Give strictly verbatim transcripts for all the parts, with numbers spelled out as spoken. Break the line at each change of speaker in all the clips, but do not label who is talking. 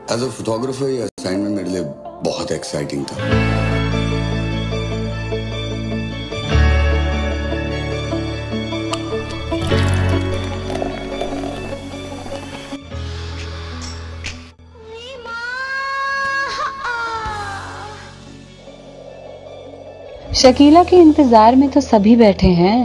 As a photographer ये assignment मेरे लिए बहुत एक्साइटिंग था।
शकीला के इंतजार में तो सभी बैठे हैं।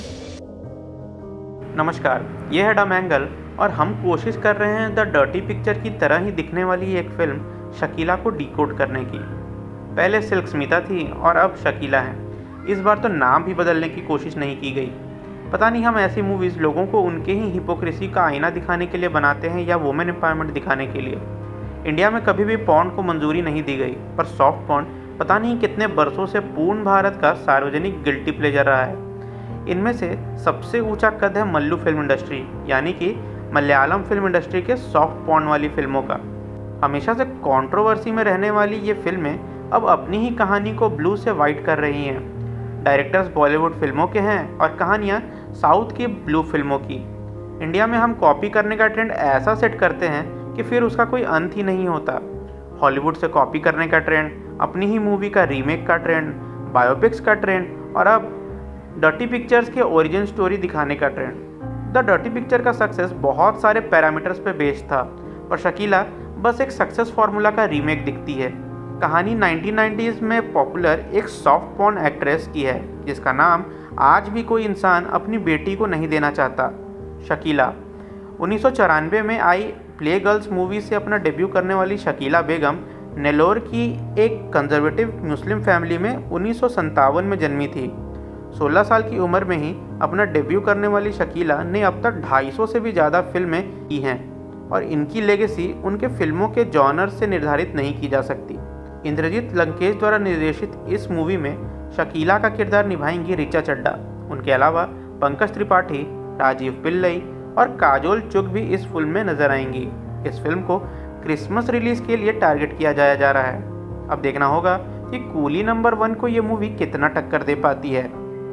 नमस्कार, ये है डम एंगल और हम कोशिश कर रहे हैं द डर्टी पिक्चर की तरह ही दिखने वाली एक फिल्म शकीला को डिकोड करने की। पहले सिल्क स्मिता थी और अब शकीला है। इस बार तो नाम भी बदलने की कोशिश नहीं की गई। पता नहीं हम ऐसी मूवीज़ लोगों को उनके ही हिपोक्रेसी का आईना दिखाने के लिए बनाते हैं या वुमेन एम्पावरमेंट दिखाने के लिए। इंडिया में कभी भी पॉर्न को मंजूरी नहीं दी गई, पर सॉफ्ट पॉर्न पता नहीं कितने बरसों से पूर्ण भारत का सार्वजनिक गिल्टी प्लेजर रहा है। इनमें से सबसे ऊंचा कद है मल्लू फिल्म इंडस्ट्री, यानी कि मलयालम फिल्म इंडस्ट्री के सॉफ्ट पॉर्न वाली फिल्मों का। हमेशा से कंट्रोवर्सी में रहने वाली ये फिल्में अब अपनी ही कहानी को ब्लू से वाइट कर रही हैं। डायरेक्टर्स बॉलीवुड फिल्मों के हैं और कहानियाँ साउथ की ब्लू फिल्मों की। इंडिया में हम कॉपी करने का ट्रेंड ऐसा सेट करते हैं कि फिर उसका कोई अंत ही नहीं होता। हॉलीवुड से कॉपी करने का ट्रेंड, अपनी ही मूवी का रीमेक का ट्रेंड, बायोपिक्स का ट्रेंड और अब डर्टी पिक्चर्स के ओरिजिन स्टोरी दिखाने का ट्रेंड। द डर्टी पिक्चर का सक्सेस बहुत सारे पैरामीटर्स पे बेस्ड था, पर शकीला बस एक सक्सेस फार्मूला का रीमेक दिखती है। कहानी नाइनटीन नाइंटीज़ में पॉपुलर एक सॉफ्ट पॉर्न एक्ट्रेस की है, जिसका नाम आज भी कोई इंसान अपनी बेटी को नहीं देना चाहता, शकीला। उन्नीस सौ चौरानवे में आई प्ले गर्ल्स मूवी से अपना डेब्यू करने वाली शकीला बेगम नेल्लोर की एक कंजर्वेटिव मुस्लिम फैमिली में उन्नीस सौ सत्तावन में जन्मी थी। सोलह साल की उम्र में ही अपना डेब्यू करने वाली शकीला ने अब तक ढाई सौ से भी ज़्यादा फिल्में की हैं और इनकी लेगेसी उनके फिल्मों के जॉनर से निर्धारित नहीं की जा सकती। इंद्रजीत लंकेश द्वारा निर्देशित इस मूवी में शकीला का किरदार निभाएंगी ऋचा चड्ढा। उनके अलावा पंकज त्रिपाठी, राजीव पिल्लई और काजोल चुग भी इस फिल्म में नजर आएंगी। इस फिल्म को क्रिसमस रिलीज के लिए टारगेट किया जाया जा रहा है। अब देखना होगा कि कूली नंबर वन को ये मूवी कितना टक्कर दे पाती है।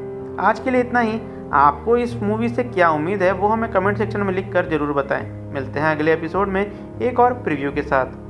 आज के लिए इतना ही। आपको इस मूवी से क्या उम्मीद है वो हमें कमेंट सेक्शन में लिख कर जरूर बताएं। मिलते हैं अगले एपिसोड में एक और प्रीव्यू के साथ।